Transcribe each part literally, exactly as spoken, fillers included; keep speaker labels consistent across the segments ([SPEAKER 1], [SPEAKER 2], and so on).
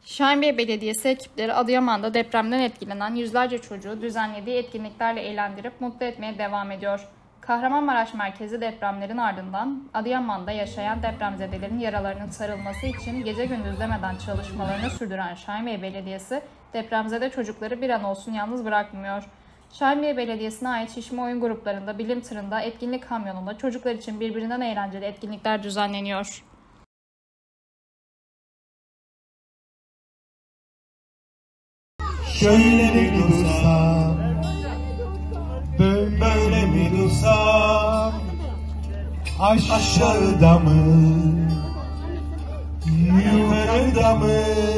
[SPEAKER 1] Şahinbey Belediyesi ekipleri Adıyaman'da depremden etkilenen yüzlerce çocuğu düzenlediği etkinliklerle eğlendirip mutlu etmeye devam ediyor. Kahramanmaraş merkezi depremlerin ardından Adıyaman'da yaşayan depremzedelerin yaralarının sarılması için gece gündüz demeden çalışmalarını sürdüren Şahinbey Belediyesi depremzede çocukları bir an olsun yalnız bırakmıyor. Şahinbey Belediyesi'ne ait şişme oyun gruplarında, bilim tırında, etkinlik kamyonunda çocuklar için birbirinden eğlenceli etkinlikler düzenleniyor.
[SPEAKER 2] Şöyle mi dursam, böyle mi dursam, aşağıda mı, yukarıda mı,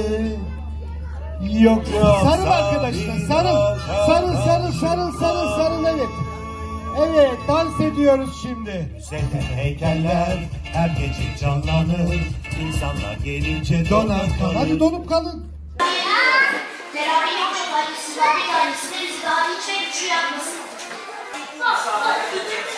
[SPEAKER 2] yoksa...
[SPEAKER 3] Sarıl arkadaşlar, sarıl, sarıl, sarıl, sarıl, sarıl, sarıl, evet. Evet, dans ediyoruz şimdi.
[SPEAKER 2] Güzel heykeller her gece canlanır, insanlar gelince donar kalır.
[SPEAKER 3] Hadi donup kalın.
[SPEAKER 4] Beraber yapacak ailesi var, bir tanesinde bizi daha hiç ve güçlü yapmasın.